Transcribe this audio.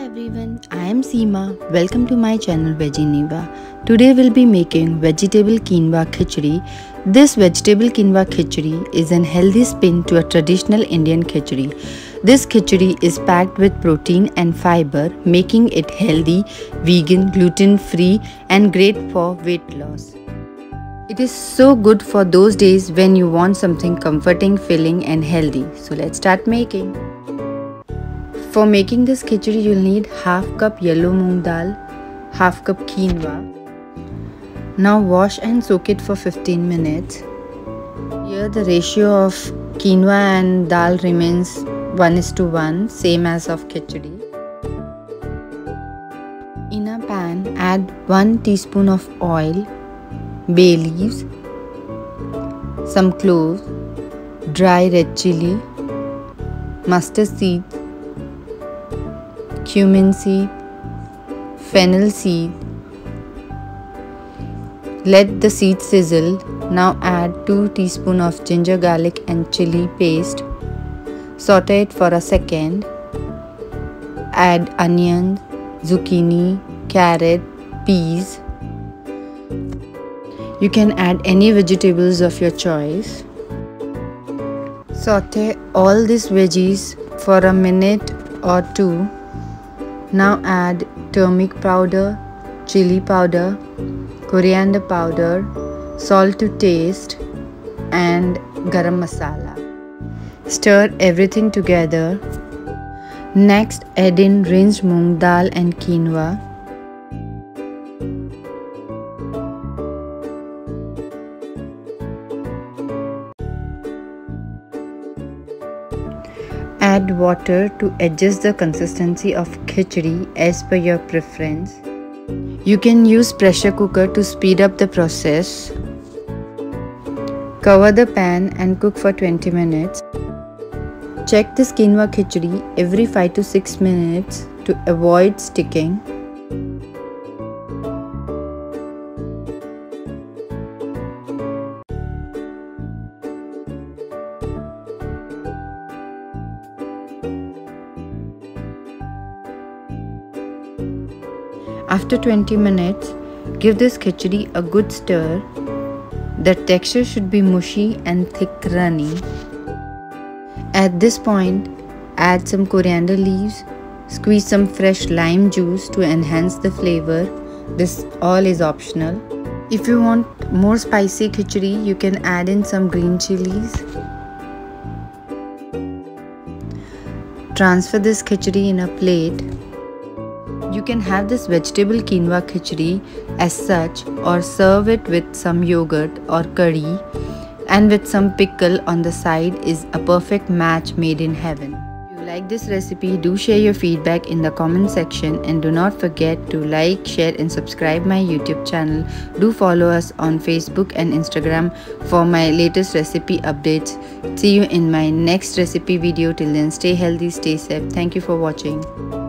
everyone, I am Seema. Welcome to my channel Veggie Niva. Today we'll be making vegetable quinoa khichdi. This vegetable quinoa khichdi is an healthy spin to a traditional Indian khichdi. This khichdi is packed with protein and fiber, making it healthy, vegan, gluten-free and great for weight loss. It is so good for those days when you want something comforting, filling and healthy. So let's start making. For making this khichdi, you'll need half cup yellow moong dal, half cup quinoa. Now wash and soak it for 15 minutes. Here the ratio of quinoa and dal remains 1:1, same as of khichdi. In a pan, add 1 teaspoon of oil, bay leaves, some cloves, dry red chili, mustard seeds, cumin seed, fennel seed. Let the seeds sizzle. Now add 2 teaspoons of ginger, garlic and chili paste. Saute it for a second. Add onions, zucchini, carrot, peas. You can add any vegetables of your choice. Saute all these veggies for a minute or two. Now add turmeric powder, chili powder, coriander powder, salt to taste and garam masala. Stir everything together. Next add in rinsed moong dal and quinoa. Add water to adjust the consistency of khichdi as per your preference. You can use pressure cooker to speed up the process. Cover the pan and cook for 20 minutes. Check this quinoa khichdi every 5 to 6 minutes to avoid sticking. After 20 minutes, give this khichdi a good stir. The texture should be mushy and thick runny. At this point, add some coriander leaves. Squeeze some fresh lime juice to enhance the flavor. This all is optional. If you want more spicy khichdi, you can add in some green chilies. Transfer this khichdi in a plate. You can have this vegetable quinoa khichdi as such or serve it with some yogurt or curry, and with some pickle on the side is a perfect match made in heaven. If you like this recipe, do share your feedback in the comment section and do not forget to like, share and subscribe my YouTube channel. Do follow us on Facebook and Instagram for my latest recipe updates. See you in my next recipe video. Till then, stay healthy, stay safe. Thank you for watching.